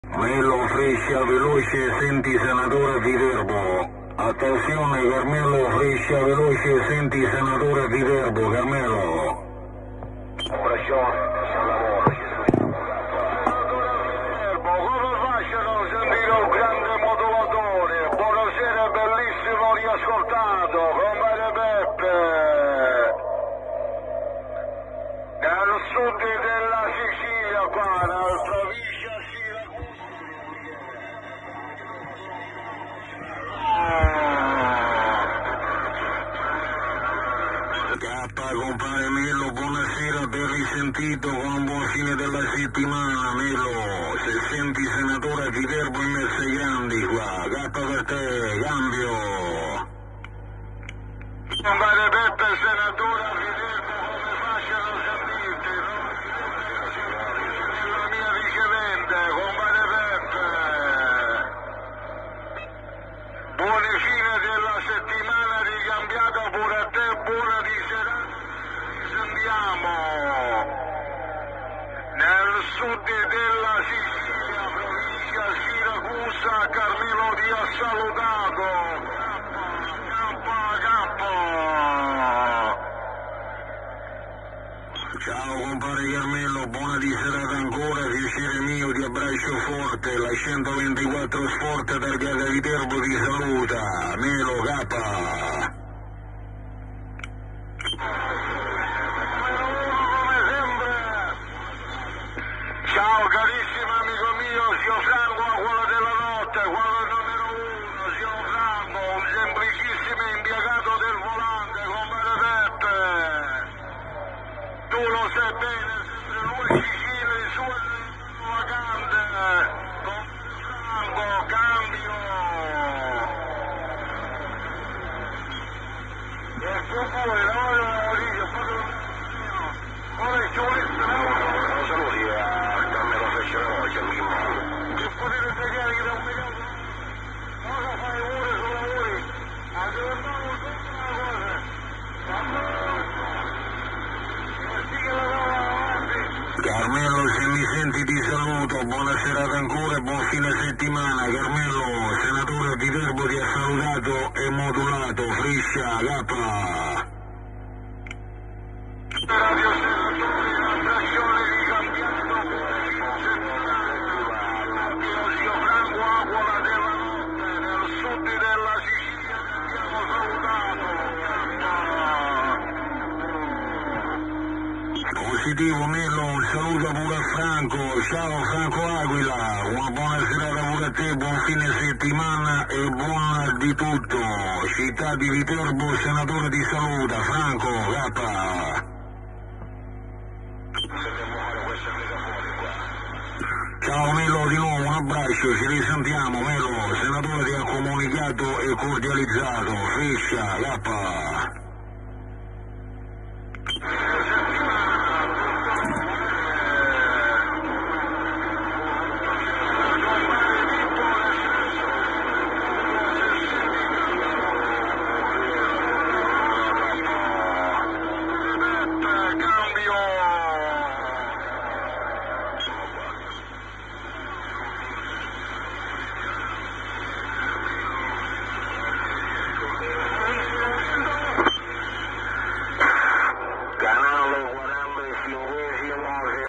Melo Frescia veloce, senti senatore Viterbo. Attenzione Carmelo Frescia veloce, senti senatore Viterbo, Carmelo. Operazione, sul lavoro, senatore Viterbo, come faccio a non sentire un grande modulatore? Buonasera, bellissimo riascoltato, compare Peppe. Dal sud della Sicilia, qua, dal provincia K, compare Melo, buonasera, ben risentito, con un buon fine della settimana, Melo. Se senti senatore Viterbo in Messe Grandi qua, K per te, cambio. compare Peppe, senatore Viterbo, come faccio a non sentirti? La mia ricevente, compare Peppe. Buone fine della settimana, ricambiata pure a te, buona di serata. Sentiamo. Nel sud della Sicilia, provincia Siracusa, Carmelo ti ha salutato. Ciao compare Carmelo, buona di serata ancora, piacere mio, ti abbraccio forte, la 124 Sport targata Viterbo ti saluta, Melo K. Ciao carissimo amico mio, zio Franco, a quello della notte, quello numero uno, zio Franco, un semplicissimo impiegato del volante, compare Peppe. Tu lo sai bene, sempre lui Sicilia, il suo vacante, con Franco, cambio. E tu pure, no, dice, ora ci vuole non saluti a Carmelo Frescia veloce, amico mio. Che potete spiegare che da un milione cosa fai ore su lavori? Aggiorniamo tutta la cosa. Sì che la va avanti. Carmelo, se mi senti ti saluto, buona serata ancora e buon fine settimana, Carmelo, senatore Viterbo ti ha salutato e modulato, Frescia K. Radio Senatori, l'attrazione di cambiato zio Franco Aquila della notte, nel sud della Sicilia ti abbiamo salutato. Positivo Melo, un saluto pure a Franco, ciao Franco Aquila, una buona serata pure a te, buon fine settimana e buona di tutto, città di Viterbo, senatore ti saluta, Franco K. Ciao Melo di nuovo, un abbraccio, ci risentiamo Melo, senatore ti ha comunicato e cordializzato, Frescia K.